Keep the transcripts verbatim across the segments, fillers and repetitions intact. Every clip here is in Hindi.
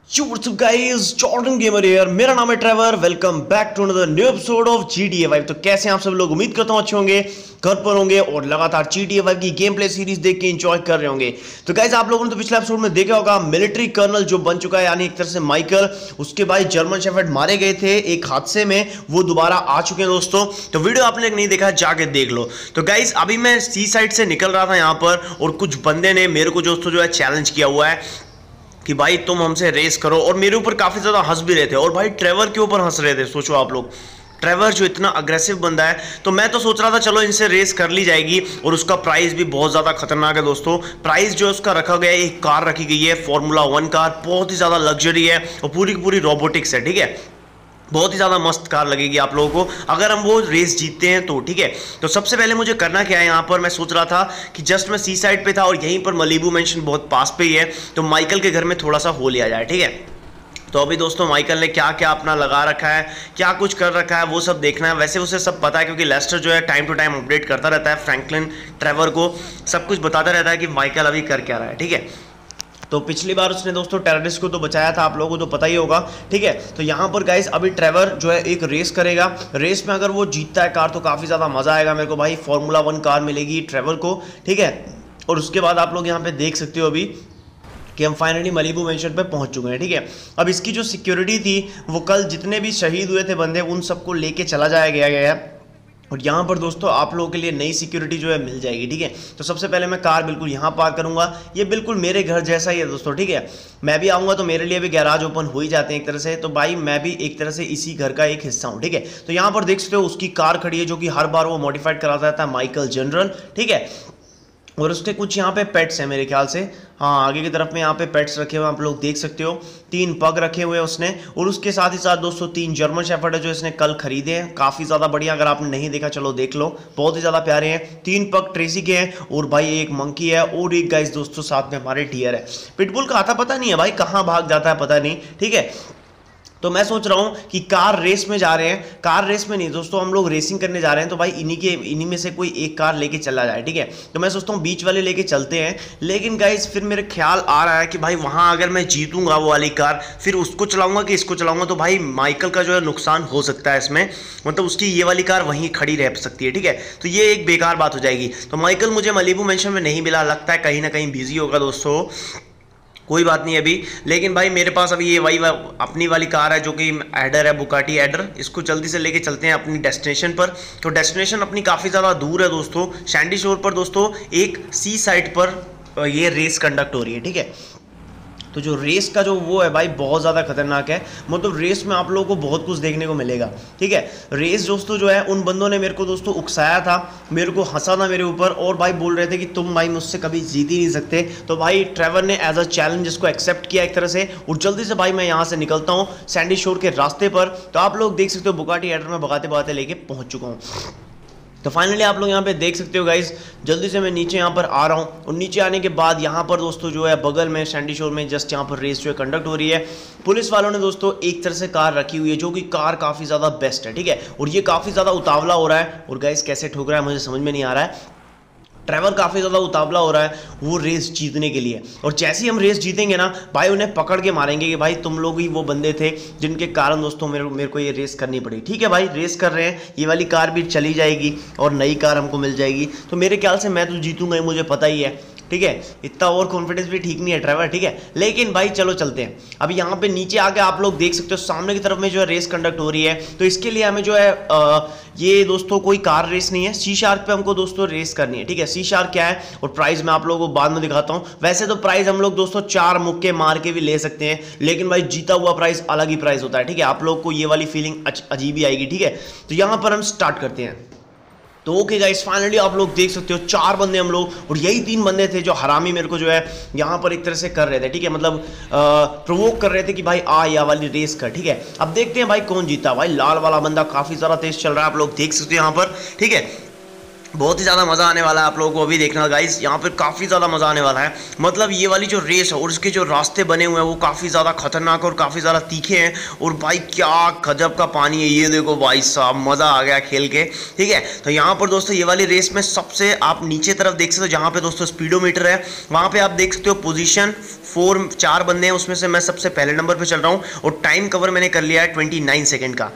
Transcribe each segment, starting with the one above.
What's up guys, Jordan gamer here। मेरा नाम है Trevor. Welcome back to another new episode of G T A five. तो कैसे हैं आप सब लोग? उम्मीद करता हूं अच्छे होंगे, घर पर होंगे और लगातार जी टी ए फाइव की गेम प्ले सीरीज देख के एंजॉय कर रहे होंगे। तो गाइस आप लोगों ने तो पिछले एपिसोड में देखा होगा, मिलिट्री कर्नल जो बन चुका है यानी एक तरह से माइकल, उसके बाद जर्मन शेफर्ड मारे गए थे एक हादसे में, वो दोबारा आ चुके हैं दोस्तों। तो वीडियो आपने नहीं देखा जाके देख लो। तो गाइस अभी मैं सी साइड से निकल रहा था यहाँ पर और कुछ बंदे ने मेरे को दोस्तों जो है चैलेंज किया हुआ है कि भाई तुम हमसे रेस करो, और मेरे ऊपर काफी ज्यादा हंस भी रहे थे। और भाई ट्रेवर के ऊपर हंस रहे थे। सोचो आप लोग, ट्रेवर जो इतना अग्रेसिव बंदा है, तो मैं तो सोच रहा था चलो इनसे रेस कर ली जाएगी। और उसका प्राइस भी बहुत ज्यादा खतरनाक है दोस्तों। प्राइस जो उसका रखा गया है, एक कार रखी गई है फॉर्मूला वन कार, बहुत ही ज्यादा लग्जरी है और पूरी की पूरी रोबोटिक्स है। ठीक है, बहुत ही ज़्यादा मस्त कार लगेगी आप लोगों को अगर हम वो रेस जीतते हैं तो। ठीक है, तो सबसे पहले मुझे करना क्या है, यहाँ पर मैं सोच रहा था कि जस्ट मैं सी साइड पे था और यहीं पर मलीबू मेंशन बहुत पास पे ही है, तो माइकल के घर में थोड़ा सा हो लिया जाए। ठीक है, तो अभी दोस्तों माइकल ने क्या क्या अपना लगा रखा है, क्या कुछ कर रखा है, वो सब देखना है। वैसे उसे सब पता है क्योंकि लेस्टर जो है टाइम टू टाइम अपडेट करता रहता है, फ्रैंकलिन ट्रेवर को सब कुछ बताता रहता है कि माइकल अभी कर क्या रहा है। ठीक है, तो पिछली बार उसने दोस्तों टेररिस्ट को तो बचाया था, आप लोगों को तो पता ही होगा। ठीक है, तो यहाँ पर गाइस अभी ट्रेवर जो है एक रेस करेगा। रेस में अगर वो जीतता है कार तो काफ़ी ज़्यादा मज़ा आएगा मेरे को भाई। फॉर्मूला वन कार मिलेगी ट्रेवर को। ठीक है, और उसके बाद आप लोग यहाँ पे देख सकते हो अभी कि हम फाइनली मलीबू मेंशन पे पहुंच चुके हैं। ठीक है, अब इसकी जो सिक्योरिटी थी वो कल जितने भी शहीद हुए थे बंदे, उन सबको लेके चला जाया गया गया है। और यहाँ पर दोस्तों आप लोगों के लिए नई सिक्योरिटी जो है मिल जाएगी। ठीक है, तो सबसे पहले मैं कार बिल्कुल यहाँ पार्क करूँगा। ये बिल्कुल मेरे घर जैसा ही है दोस्तों। ठीक है, मैं भी आऊँगा तो मेरे लिए भी गैराज ओपन हो ही जाते हैं एक तरह से, तो भाई मैं भी एक तरह से इसी घर का एक हिस्सा हूँ। ठीक है, तो यहाँ पर देख सकते हो उसकी कार खड़ी है जो कि हर बार वो मॉडिफाइड कराता रहता है, माइकल जनरल। ठीक है, और उसके कुछ यहाँ पे पेट्स हैं मेरे ख्याल से। हाँ, आगे की तरफ में यहाँ पे पेट्स रखे हुए आप लोग देख सकते हो। तीन पग रखे हुए हैं उसने, और उसके साथ ही साथ दोस्तों तीन जर्मन शेफर्ड है जो इसने कल खरीदे हैं। काफ़ी ज़्यादा बढ़िया, अगर आपने नहीं देखा चलो देख लो, बहुत ही ज़्यादा प्यारे हैं। तीन पग ट्रेसी के हैं, और भाई एक मंकी है, और एक गाइस दोस्तों साथ में हमारे डियर है। पिटबुल का आता पता नहीं है भाई, कहाँ भाग जाता है पता नहीं। ठीक है, तो मैं सोच रहा हूँ कि कार रेस में जा रहे हैं, कार रेस में नहीं दोस्तों, हम लोग रेसिंग करने जा रहे हैं, तो भाई इन्हीं के इन्हीं में से कोई एक कार लेके चला जाए। ठीक है, तो मैं सोचता हूँ बीच वाले लेके चलते हैं। लेकिन गाइस फिर मेरे ख्याल आ रहा है कि भाई वहाँ अगर मैं जीतूंगा वो वाली कार, फिर उसको चलाऊंगा कि इसको चलाऊंगा, तो भाई माइकल का जो है नुकसान हो सकता है इसमें, मतलब उसकी ये वाली कार वहीं खड़ी रह सकती है। ठीक है, तो ये एक बेकार बात हो जाएगी। तो माइकल मुझे मलीबू मेंशन में नहीं मिला, लगता है कहीं ना कहीं बिजी होगा दोस्तों, कोई बात नहीं अभी। लेकिन भाई मेरे पास अभी ये वही वा, अपनी वाली कार है जो कि एडर है, बुकाटी एडर। इसको जल्दी से लेके चलते हैं अपनी डेस्टिनेशन पर। तो डेस्टिनेशन अपनी काफ़ी ज़्यादा दूर है दोस्तों, सैंडी शोर पर दोस्तों, एक सी साइड पर ये रेस कंडक्ट हो रही है। ठीक है, तो जो रेस का जो वो है भाई बहुत ज़्यादा खतरनाक है, मतलब रेस में आप लोगों को बहुत कुछ देखने को मिलेगा। ठीक है, रेस दोस्तों जो है उन बंदों ने मेरे को दोस्तों उकसाया था, मेरे को हंसा था मेरे ऊपर, और भाई बोल रहे थे कि तुम भाई मुझसे कभी जीत ही नहीं सकते। तो भाई ट्रेवर ने एज अ चैलेंज इसको एक्सेप्ट किया एक तरह से, और जल्दी से भाई मैं यहाँ से निकलता हूँ सैंडी शोर के रास्ते पर। तो आप लोग देख सकते हो बुगाटी एडर में भगाते भगाते लेके पहुँच चुका हूँ। तो फाइनली आप लोग यहाँ पे देख सकते हो गाइस, जल्दी से मैं नीचे यहाँ पर आ रहा हूँ, और नीचे आने के बाद यहाँ पर दोस्तों जो है बगल में सैंडी शोर में जस्ट यहाँ पर रेस जो है कंडक्ट हो रही है। पुलिस वालों ने दोस्तों एक तरह से कार रखी हुई है जो कि कार काफ़ी ज़्यादा बेस्ट है। ठीक है, और ये काफ़ी ज़्यादा उतावला हो रहा है, और गाइस कैसे ठोक रहा है मुझे समझ में नहीं आ रहा है। ट्रेवर काफ़ी ज़्यादा उतावला हो रहा है वो रेस जीतने के लिए, और जैसे ही हम रेस जीतेंगे ना भाई उन्हें पकड़ के मारेंगे कि भाई तुम लोग ही वो बंदे थे जिनके कारण दोस्तों मेरे मेरे को ये रेस करनी पड़ी। ठीक है भाई, रेस कर रहे हैं, ये वाली कार भी चली जाएगी और नई कार हमको मिल जाएगी, तो मेरे ख्याल से मैं तो जीतूंगा ही, मुझे पता ही है। ठीक है, इतना ओवर कॉन्फिडेंस भी ठीक नहीं है ट्रेवर। ठीक है, लेकिन भाई चलो चलते हैं। अभी यहाँ पे नीचे आके आप लोग देख सकते हो सामने की तरफ में जो है रेस कंडक्ट हो रही है, तो इसके लिए हमें जो है आ, ये दोस्तों कोई कार रेस नहीं है, सी शार्क पे हमको दोस्तों रेस करनी है। ठीक है, सी शार्क क्या है और प्राइस मैं आप लोगों को बाद में दिखाता हूँ। वैसे तो प्राइस हम लोग दोस्तों चार मुक्के मार के भी ले सकते हैं, लेकिन भाई जीता हुआ प्राइस अलग ही प्राइस होता है। ठीक है, आप लोग को ये वाली फीलिंग अजीब ही आएगी। ठीक है, तो यहाँ पर हम स्टार्ट करते हैं। तो ओके गाइस, फाइनली आप लोग देख सकते हो चार बंदे हम लोग, और यही तीन बंदे थे जो हरामी मेरे को जो है यहाँ पर एक तरह से कर रहे थे। ठीक है, मतलब प्रोवोक कर रहे थे कि भाई आ या वाली रेस कर। ठीक है, अब देखते हैं भाई कौन जीता। भाई लाल वाला बंदा काफ़ी ज़्यादा तेज चल रहा है, आप लोग देख सकते हो यहाँ पर। ठीक है, बहुत ही ज़्यादा मज़ा आने वाला है आप लोगों को अभी देखना गाइस। यहाँ पर काफ़ी ज़्यादा मज़ा आने वाला है। मतलब ये वाली जो रेस है और उसके जो रास्ते बने हुए हैं वो काफ़ी ज़्यादा खतरनाक और काफ़ी ज़्यादा तीखे हैं। और भाई क्या गजब का पानी है, ये देखो भाई साहब, मज़ा आ गया खेल के। ठीक है, तो यहाँ पर दोस्तों ये वाली रेस में सबसे आप नीचे तरफ देख सकते हो, जहाँ पे दोस्तों स्पीडोमीटर है वहाँ पे आप देख सकते हो पोजीशन फोर, चार बंदे हैं, उसमें से मैं सबसे पहले नंबर पे चल रहा हूँ और टाइम कवर मैंने कर लिया है ट्वेंटी नाइन सेकेंड का।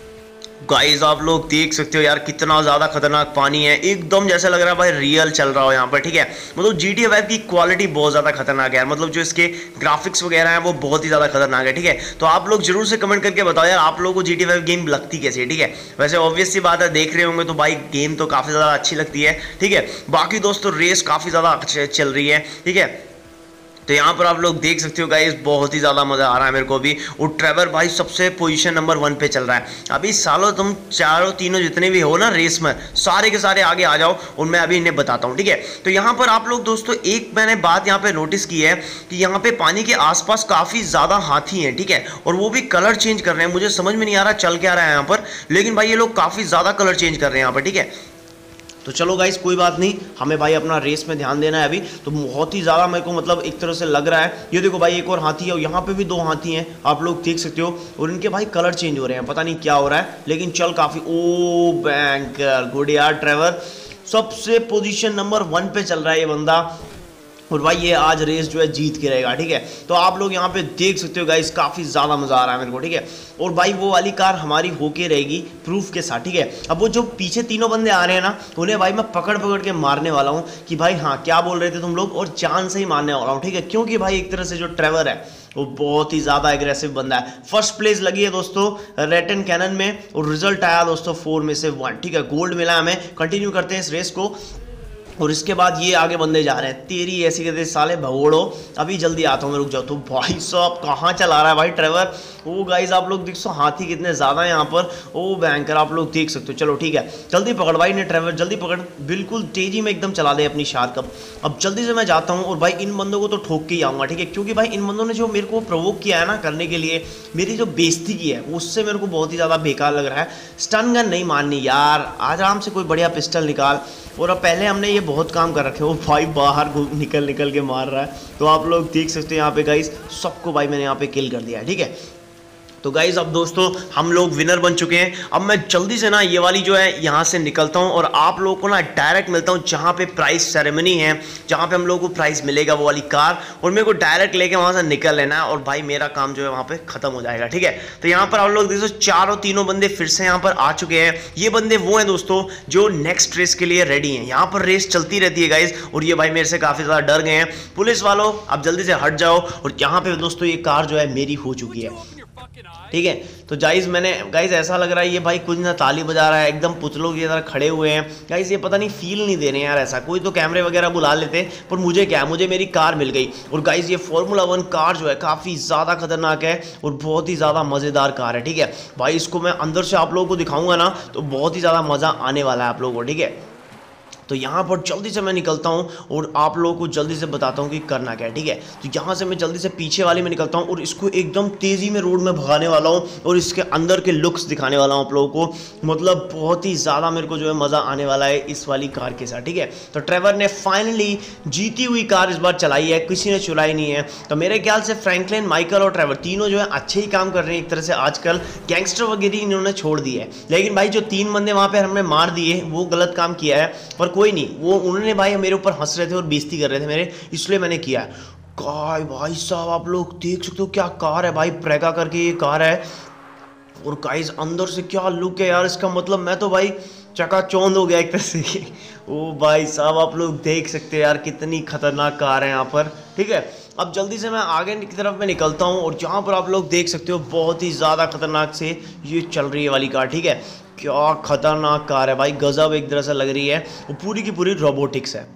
गाइस आप लोग देख सकते हो यार कितना ज़्यादा खतरनाक पानी है, एकदम जैसा लग रहा है भाई रियल चल रहा हो यहाँ पर। ठीक है, मतलब जी टी ए फाइव की क्वालिटी बहुत ज़्यादा खतरनाक है यार, मतलब जो इसके ग्राफिक्स वगैरह हैं वो बहुत ही ज़्यादा खतरनाक है। ठीक है, तो आप लोग जरूर से कमेंट करके बताओ यार आप लोगों को G T A five game लगती कैसी है। ठीक है, वैसे ऑब्वियस सी बात है, देख रहे होंगे तो भाई गेम तो काफ़ी ज़्यादा अच्छी लगती है। ठीक है, बाकी दोस्तों रेस काफ़ी ज़्यादा चल रही है। ठीक है, तो यहाँ पर आप लोग देख सकते हो गाइस बहुत ही ज़्यादा मज़ा आ रहा है मेरे को भी। और ट्रेवर भाई सबसे पोजीशन नंबर वन पे चल रहा है अभी। सालों तुम चारों तीनों जितने भी हो ना रेस में, सारे के सारे आगे आ जाओ और मैं अभी इन्हें बताता हूँ। ठीक है, तो यहाँ पर आप लोग दोस्तों एक मैंने बात यहाँ पे नोटिस की है कि यहाँ पे पानी के आसपास काफ़ी ज़्यादा हाथी हैं। ठीक है, और वो भी कलर चेंज कर रहे हैं, मुझे समझ में नहीं आ रहा चल क्या रहा है यहाँ पर, लेकिन भाई ये लोग काफ़ी ज़्यादा कलर चेंज कर रहे हैं यहाँ पर। ठीक है, तो चलो गाइस कोई बात नहीं, हमें भाई अपना रेस में ध्यान देना है अभी। तो बहुत ही ज़्यादा मेरे को मतलब एक तरह से लग रहा है, ये देखो भाई एक और हाथी है और यहाँ पे भी दो हाथी हैं आप लोग देख सकते हो, और इनके भाई कलर चेंज हो रहे हैं, पता नहीं क्या हो रहा है, लेकिन चल काफ़ी। ओ बैंकर गुड यार, ट्रेवर सबसे पोजीशन नंबर वन पे चल रहा है ये बंदा, और भाई ये आज रेस जो है जीत के रहेगा। ठीक है, तो आप लोग यहाँ पे देख सकते हो गाइस काफ़ी ज़्यादा मज़ा आ रहा है मेरे को। ठीक है, और भाई वो वाली कार हमारी होके रहेगी प्रूफ के साथ। ठीक है, अब वो जो पीछे तीनों बंदे आ रहे हैं ना, उन्हें भाई मैं पकड़ पकड़ के मारने वाला हूँ कि भाई हाँ क्या बोल रहे थे तुम लोग, और जान से ही मारने वाला हूँ। ठीक है, क्योंकि भाई एक तरह से जो ट्रेवर है वो बहुत ही ज़्यादा एग्रेसिव बंदा है। फर्स्ट प्लेस लगी है दोस्तों रेट एंड कैनन में, और रिजल्ट आया दोस्तों फोर में से वन। ठीक है, गोल्ड मिला हमें। कंटिन्यू करते हैं इस रेस को, और इसके बाद ये आगे बंदे जा रहे हैं। तेरी ऐसी कहते साले भगोड़ो, अभी जल्दी आता हूँ मैं, रुक जाओ। तो भाई साहब कहाँ चला रहा है भाई ट्रेवर। ओ गाइस आप लोग देख सो हाथी कितने ज़्यादा है यहाँ पर। ओ बैंकर आप लोग देख सकते हो। चलो ठीक है, जल्दी पकड़ भाई ने ट्रेवर, जल्दी पकड़, बिल्कुल तेजी में एकदम चला दे अपनी शार्क कप। अब जल्दी से मैं जाता हूँ और भाई इन बंदों को तो ठोक के ही आऊँगा। ठीक है, क्योंकि भाई इन बंदों ने जो मेरे को प्रोवोक किया है ना करने के लिए, मेरी जो बेइज्जती की है उससे मेरे को बहुत ही ज़्यादा बेकार लग रहा है। स्टन गन नहीं मारनी यार, आराम से कोई बढ़िया पिस्टल निकाल। और अब पहले हमने ये बहुत काम कर रखे, वो भाई बाहर निकल निकल के मार रहा है। तो आप लोग देख सकते हो यहाँ पे गाइस सबको भाई मैंने यहाँ पे किल कर दिया है। ठीक है, तो गाइज अब दोस्तों हम लोग विनर बन चुके हैं। अब मैं जल्दी से ना ये वाली जो है यहाँ से निकलता हूँ और आप लोगों को ना डायरेक्ट मिलता हूँ जहाँ पे प्राइस सेरेमनी है, जहाँ पे हम लोगों को प्राइस मिलेगा वो वाली कार, और मेरे को डायरेक्ट लेके वहाँ से निकल लेना है और भाई मेरा काम जो है वहाँ पे खत्म हो जाएगा। ठीक है, तो यहाँ पर आप लोग देखो चारों तीनों बंदे फिर से यहाँ पर आ चुके हैं। ये बंदे वो हैं दोस्तों जो नेक्स्ट रेस के लिए रेडी हैं। यहाँ पर रेस चलती रहती है गाइज, और ये भाई मेरे से काफ़ी ज़्यादा डर गए हैं। पुलिस वालों आप जल्दी से हट जाओ। और यहाँ पे दोस्तों ये कार जो है मेरी हो चुकी है। ठीक है, तो गाइस मैंने गाइस ऐसा लग रहा है ये भाई कुछ ना ताली बजा रहा है, एकदम पुतलों की तरह खड़े हुए हैं गाइस। ये पता नहीं फील नहीं दे रहे हैं यार, ऐसा कोई तो कैमरे वगैरह बुला लेते, पर मुझे क्या है, मुझे मेरी कार मिल गई। और गाइस ये फॉर्मूला वन कार जो है काफ़ी ज़्यादा खतरनाक है और बहुत ही ज़्यादा मज़ेदार कार है। ठीक है भाई, इसको मैं अंदर से आप लोगों को दिखाऊंगा ना तो बहुत ही ज़्यादा मज़ा आने वाला है आप लोगों को। ठीक है, तो यहाँ पर जल्दी से मैं निकलता हूँ और आप लोगों को जल्दी से बताता हूँ कि करना क्या है। ठीक है, तो यहाँ से मैं जल्दी से पीछे वाले में निकलता हूँ और इसको एकदम तेज़ी में रोड में भगाने वाला हूँ और इसके अंदर के लुक्स दिखाने वाला हूँ आप लोगों को। मतलब बहुत ही ज़्यादा मेरे को जो है मज़ा आने वाला है इस वाली कार के साथ। ठीक है, तो ट्रेवर ने फाइनली जीती हुई कार इस बार चलाई है, किसी ने चुराई नहीं है। तो मेरे ख्याल से फ्रैंकलिन, माइकल और ट्रेवर तीनों जो है अच्छे ही काम कर रहे हैं एक तरह से। आजकल गैंगस्टर वगैरह इन्होंने छोड़ दी है, लेकिन भाई जो तीन बंदे वहाँ पर हमने मार दिए वो गलत काम किया है, पर कोई नहीं, वो उन्होंने भाई मेरे ऊपर हंस रहे थे और बेइज्जती कर रहे थे मेरे, इसलिए मैंने किया। कार भाई साहब आप लोग देख सकते हो क्या कार है भाई, प्रेगा करके ये कार है। और गाइस अंदर से क्या लुक है यार इसका, मतलब मैं तो भाई चकाचौंध हो गया एक तरह से। ओ भाई साहब आप लोग देख सकते हैं यार कितनी खतरनाक कार है यहाँ पर। ठीक है, अब जल्दी से मैं आगे की तरफ में निकलता हूँ और जहाँ पर आप लोग देख सकते हो बहुत ही ज़्यादा खतरनाक से ये चल रही है वाली कार। ठीक है, क्या खतरनाक कार है भाई, गजब एक तरह से लग रही है, वो पूरी की पूरी रोबोटिक्स है।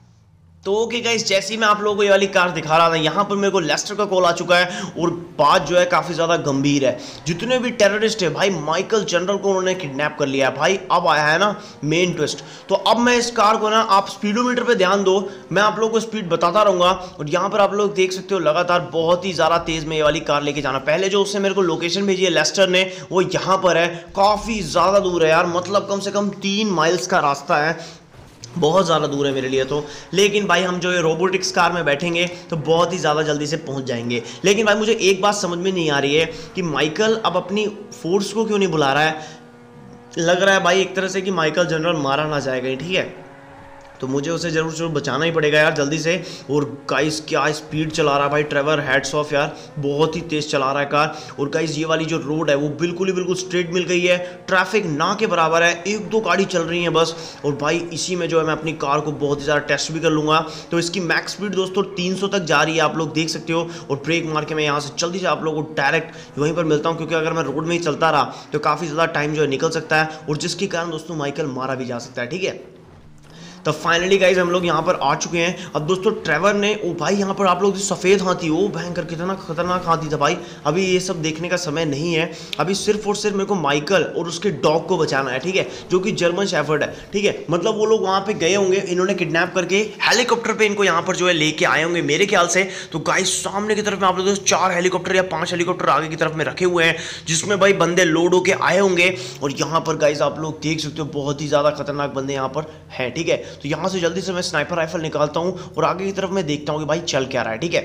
तो ओके गाइस, जैसे ही मैं आप लोगों को ये वाली कार दिखा रहा था यहाँ पर मेरे को लेस्टर का कॉल आ चुका है और बात जो है काफ़ी ज़्यादा गंभीर है। जितने भी टेररिस्ट है भाई माइकल जनरल को उन्होंने किडनैप कर लिया है भाई। अब आया है ना मेन ट्विस्ट। तो अब मैं इस कार को ना, आप स्पीडोमीटर पे ध्यान दो, मैं आप लोगों को स्पीड बताता रहूँगा। और यहाँ पर आप लोग देख सकते हो लगातार बहुत ही ज़्यादा तेज़ में ये वाली कार लेके जाना। पहले जो उसने मेरे को लोकेशन भेजी है लेस्टर ने, वो यहाँ पर है, काफ़ी ज़्यादा दूर है यार, मतलब कम से कम तीन माइल्स का रास्ता है। बहुत ज़्यादा दूर है मेरे लिए तो। लेकिन भाई हम जो है रोबोटिक्स कार में बैठेंगे तो बहुत ही ज़्यादा जल्दी से पहुंच जाएंगे। लेकिन भाई मुझे एक बात समझ में नहीं आ रही है कि माइकल अब अपनी फोर्स को क्यों नहीं बुला रहा है। लग रहा है भाई एक तरह से कि माइकल जनरल मारा ना जाएगा, ठीक है, तो मुझे उसे जरूर जरूर बचाना ही पड़ेगा यार जल्दी से। और गाइस क्या स्पीड चला रहा है भाई ट्रेवर, हेड्स ऑफ यार, बहुत ही तेज चला रहा है कार। और गाइस ये वाली जो रोड है वो बिल्कुल ही बिल्कुल स्ट्रेट मिल गई है, ट्रैफिक ना के बराबर है, एक दो गाड़ी चल रही है बस। और भाई इसी में जो है मैं अपनी कार को बहुत ही ज़्यादा टेस्ट भी कर लूँगा। तो इसकी मैक्स स्पीड दोस्तों तीन सौ तक जा रही है, आप लोग देख सकते हो। और ब्रेक मार के मैं यहाँ से जल्दी से आप लोगों को डायरेक्ट वहीं पर मिलता हूँ, क्योंकि अगर मैं रोड में ही चलता रहा तो काफ़ी ज़्यादा टाइम जो है निकल सकता है, और जिसके कारण दोस्तों माइकल मारा भी जा सकता है, ठीक है। तो फाइनली गाइज हम लोग यहाँ पर आ चुके हैं। अब दोस्तों ट्रेवर ने, ओ भाई यहाँ पर आप लोग सफ़ेद हाथी, ओ भयंकर कितना खतरनाक हाथी था भाई। अभी ये सब देखने का समय नहीं है, अभी सिर्फ और सिर्फ मेरे को माइकल और उसके डॉग को बचाना है, ठीक है, जो कि जर्मन शेफर्ड है, ठीक है। मतलब वो लोग वहाँ पे गए होंगे, इन्होंने किडनैप करके हेलीकॉप्टर पे इनको यहाँ पर जो है लेके आए होंगे मेरे ख्याल से। तो गाइज सामने की तरफ में आप लोग चार हेलीकॉप्टर या पाँच हेलीकॉप्टर आगे की तरफ में रखे हुए हैं, जिसमें भाई बंदे लोड होके आए होंगे। और यहाँ पर गाइज आप लोग देख सकते हो बहुत ही ज़्यादा खतरनाक बंदे यहाँ पर हैं, ठीक है। तो यहाँ से जल्दी से मैं स्नाइपर राइफल निकालता हूं और आगे की तरफ मैं देखता हूं कि भाई चल क्या रहा है, ठीक है।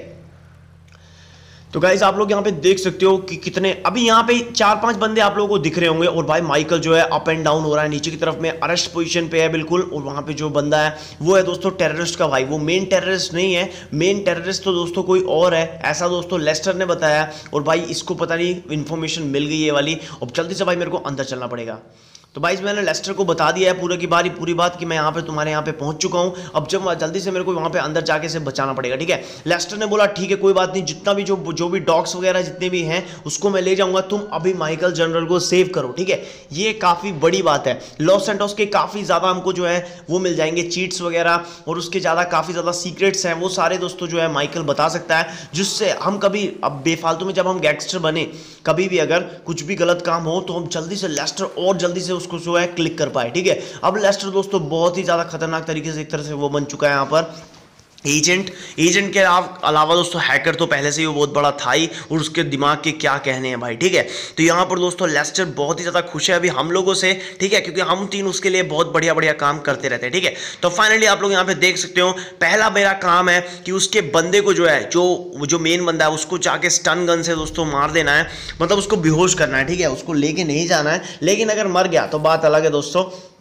तो गाइस आप लोग यहां पे देख सकते हो कि कितने, अभी यहां पे चार पांच बंदे आप लोगों को दिख रहे होंगे। और भाई माइकल जो है अप एंड डाउन हो रहा है, नीचे की तरफ में अरेस्ट पोजीशन पे है बिल्कुल। और वहां पे जो बंदा है वो है दोस्तों टेररिस्ट का भाई, वो मेन टेररिस्ट नहीं है, मेन टेररिस्ट तो दोस्तों कोई और है, ऐसा दोस्तों लेस्टर ने बताया। और भाई इसको पता नहीं इंफॉर्मेशन मिल गई है वाली। और जल्दी से भाई मेरे को अंदर चलना पड़ेगा। तो भाई मैंने लेस्टर को बता दिया है पूरे की बारी पूरी बात कि मैं यहाँ पे तुम्हारे यहाँ पे पहुँच चुका हूँ। अब जब जल्दी से मेरे को वहाँ पे अंदर जाके से बचाना पड़ेगा, ठीक है। लेस्टर ने बोला ठीक है कोई बात नहीं, जितना भी जो जो भी डॉग्स वगैरह जितने भी हैं उसको मैं ले जाऊँगा, तुम अभी माइकल जनरल को सेव करो, ठीक है। ये काफ़ी बड़ी बात है। लॉस सैंटोस के काफ़ी ज़्यादा हमको जो है वो मिल जाएंगे चीट्स वगैरह, और उसके ज़्यादा काफ़ी ज़्यादा सीक्रेट्स हैं, वो सारे दोस्तों जो है माइकल बता सकता है, जिससे हम कभी अब बेफालतू में जब हम गैंगस्टर बने, कभी भी अगर कुछ भी गलत काम हो तो हम जल्दी से लेस्टर और जल्दी से उसको जो है क्लिक कर पाए, ठीक है। अब लेस्टर दोस्तों बहुत ही ज़्यादा खतरनाक तरीके से एक तरह से वो बन चुका है यहाँ पर एजेंट। एजेंट के अलावा दोस्तों हैकर तो पहले से ही वो बहुत बड़ा था ही, और उसके दिमाग के क्या कहने हैं भाई, ठीक है। तो यहाँ पर दोस्तों लेस्टर बहुत ही ज़्यादा खुश है अभी हम लोगों से, ठीक है, क्योंकि हम तीन उसके लिए बहुत बढ़िया बढ़िया काम करते रहते हैं, ठीक है। तो फाइनली आप लोग यहाँ पे देख सकते हो, पहला मेरा काम है कि उसके बंदे को जो है, जो जो मेन बंदा है उसको जाके स्टन गन से दोस्तों मार देना है, मतलब उसको बेहोश करना है, ठीक है, उसको लेके नहीं जाना है। लेकिन अगर मर गया तो बात अलग है दोस्तों।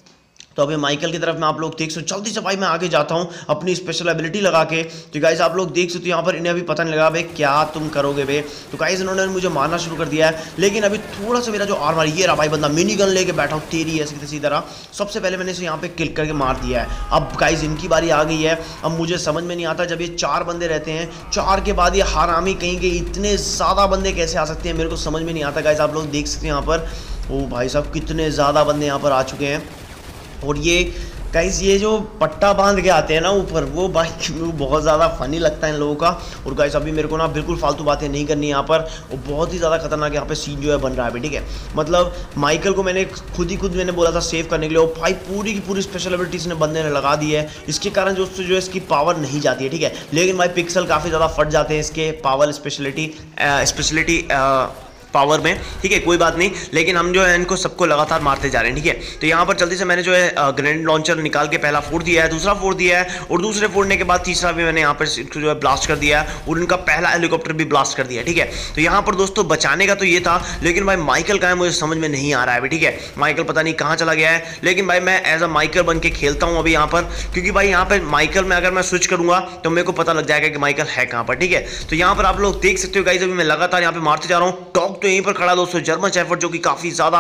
तो अभी माइकल की तरफ में आप लोग देख सकते हो, जल्दी से भाई मैं आगे जाता हूँ अपनी स्पेशल एबिलिटी लगा के। तो गाइस आप लोग देख सकते हो यहाँ पर इन्हें अभी पता नहीं लगा भाई क्या तुम करोगे बे। तो गाइस इन्होंने मुझे मारना शुरू कर दिया है, लेकिन अभी थोड़ा सा मेरा जो आर्मर, ये रहा भाई बंदा मिनी गन लेके बैठा हूँ तेरी ऐसी किसी तरह। सबसे पहले मैंने इसे यहाँ पे क्लिक करके मार दिया है। अब गाइस इनकी बारी आ गई है। अब मुझे समझ में नहीं आता, जब ये चार बंदे रहते हैं, चार के बाद ये हरामी कहीं के इतने ज़्यादा बंदे कैसे आ सकते हैं, मेरे को समझ में नहीं आता। गाइस आप लोग देख सकते हैं यहाँ पर, ओ भाई साहब कितने ज़्यादा बंदे यहाँ पर आ चुके हैं। और ये गाइस ये जो पट्टा बांध के आते हैं ना ऊपर, वो बाइक बहुत ज़्यादा फनी लगता है इन लोगों का। और गाइस अभी मेरे को ना बिल्कुल फालतू बातें नहीं करनी यहाँ पर, और बहुत ही ज़्यादा खतरनाक यहाँ पे सीन जो है बन रहा है अभी, ठीक है। मतलब माइकल को मैंने खुद ही खुद मैंने बोला था सेव करने के लिए, और भाई पूरी की पूरी स्पेशल एबिलिटीज ने बंदे ने लगा दी है। इसके कारण जो जो है इसकी पावर नहीं जाती है, ठीक है। लेकिन भाई पिक्सल काफ़ी ज़्यादा फट जाते हैं इसके पावर स्पेशलिटी स्पेशलिटी पावर में, ठीक है, कोई बात नहीं। लेकिन हम जो है इनको सबको लगातार मारते जा रहे हैं, ठीक है। तो यहाँ पर जल्दी से मैंने जो है ग्रेनेड लॉन्चर निकाल के पहला फोड़ दिया है, दूसरा फोड़ दिया है, और दूसरे फोड़ने के बाद तीसरा भी मैंने यहाँ पर जो है ब्लास्ट कर दिया है, और इनका पहला हेलीकॉप्टर भी ब्लास्ट कर दिया है, ठीक है। तो यहाँ पर दोस्तों बचाने का तो ये था, लेकिन भाई माइकल का है मुझे समझ में नहीं आ रहा है अभी, ठीक है। माइकल पता नहीं कहाँ चला गया है, लेकिन भाई मैं एज अ माइकल बन के खेलता हूँ अभी यहाँ पर, क्योंकि भाई यहाँ पर माइकल में अगर मैं स्विच करूंगा तो मेरे को पता लग जाएगा कि माइकल है कहाँ पर, ठीक है। तो यहाँ पर आप लोग देख सकते हो गाइस, अभी मैं लगातार यहाँ पे मारते जा रहा हूँ। डॉग तो यहीं पर खड़ा दोस्तों, जर्मन शेफर्ड, जो कि काफ़ी ज़्यादा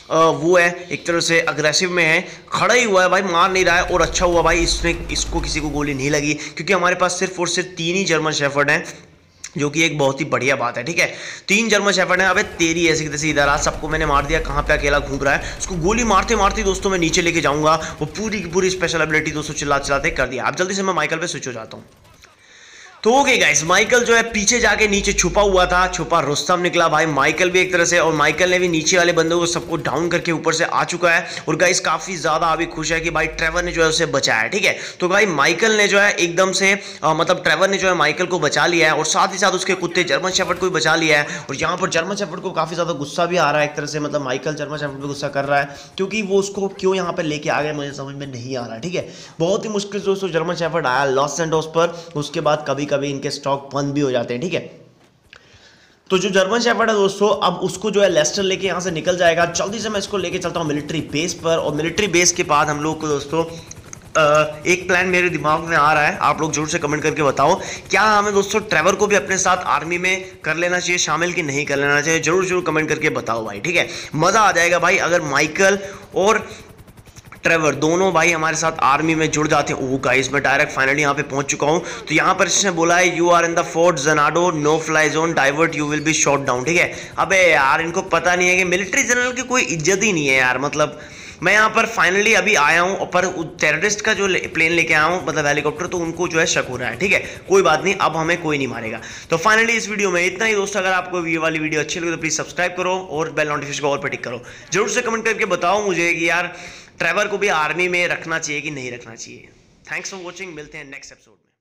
वो है, एक तरह से अग्रेसिव में है, खड़ा ही हुआ है भाई, मार नहीं रहा है। और अच्छा हुआ भाई इसने इसको किसी को गोली नहीं लगी, क्योंकि हमारे पास सिर्फ और सिर्फ तीन ही जर्मन शेफर्ड हैं, जो कि एक बहुत ही बढ़िया बात है, ठीक है। तीन जर्मन शेफर्ड हैं। अबे तेरी ऐसी तैसी इधर आ, सबको मैंने मार दिया, कहाँ पे अकेला घूम रहा है। उसको गोली मारते मारते दोस्तों मैं नीचे लेके जाऊँगा। वो पूरी की पूरी स्पेशल एबिलिटी दोस्तों चिल्ला चिल्लाते कर दिया। अब जल्दी से मैं माइकल पे स्विच हो जाता हूँ। तो ओके गाइस, माइकल जो है पीछे जाके नीचे छुपा हुआ था, छुपा रुस्तम निकला भाई, माइकल भी एक तरह से, और माइकल ने भी नीचे वाले बंदों को सबको डाउन करके ऊपर से आ चुका है। और गाइस काफी ज्यादा अभी खुश है कि भाई ट्रेवर ने जो है उसे बचाया, ठीक है। तो भाई माइकल ने जो है एकदम से आ, मतलब ट्रेवर ने जो है माइकल को बचा लिया है, और साथ ही साथ उसके कुत्ते जर्मन शेफर्ड को भी बचा लिया है। और यहाँ पर जर्मन शेफर्ड को काफी ज्यादा गुस्सा भी आ रहा है एक तरह से, मतलब माइकल जर्मन शेफर्ड पे गुस्सा कर रहा है, क्योंकि वो उसको क्यों यहाँ पर लेके आ गए मुझे समझ में नहीं आ रहा है, ठीक है। बहुत ही मुश्किल से दोस्तों जर्मन शेफर्ड आया लॉस एंडोस पर, उसके बाद कभी कभी इनके स्टॉक बंद भी हो जाते हैं, ठीक है। तो जो जर्मन शेफर्ड है दोस्तों, अब उसको जो है लेस्टर लेके यहां से निकल जाएगा। जल्दी से मैं इसको लेके चलता हूं मिलिट्री बेस पर, और मिलिट्री बेस के बाद हम लोग को दोस्तों एक प्लान मेरे दिमाग में आ रहा है, आप लोग जरूर से कमेंट करके बताओ, क्या हमें दोस्तों ट्रेवर को भी अपने साथ आर्मी में कर लेना चाहिए शामिल कि नहीं कर लेना चाहिए, जरूर जरूर कमेंट करके बताओ भाई, ठीक है। मजा आ जाएगा भाई अगर माइकल और ट्रेवर दोनों भाई हमारे साथ आर्मी में जुड़ जाते हैं। ओह गाइस, मैं डायरेक्ट फाइनली यहाँ पे पहुंच चुका हूँ। तो यहाँ पर इसने बोला है you are in the Fort Zancudo, no fly zone, divert, you will be shot down, ठीक है। अबे यार इनको पता नहीं है कि मिलिट्री जनरल की कोई इज्जत ही नहीं है यार, मतलब मैं यहाँ पर फाइनली अभी आया हूँ, पर टेररिस्ट का जो प्लेन लेके आया हूँ मतलब हेलीकॉप्टर, तो उनको जो है शक हो रहा है, ठीक है। कोई बात नहीं, अब हमें कोई नहीं मारेगा। तो फाइनली इस वीडियो में इतना ही दोस्तों। अगर आपको ये वाली वीडियो अच्छी लगे तो प्लीज सब्सक्राइब करो और बेल नोटिफिकेशन को ऑल पे टिक करो। जरूर से कमेंट करके बताओ मुझे कि यार ट्रेवर को भी आर्मी में रखना चाहिए कि नहीं रखना चाहिए। थैंक्स फॉर वॉचिंग, मिलते हैं नेक्स्ट एपिसोड में।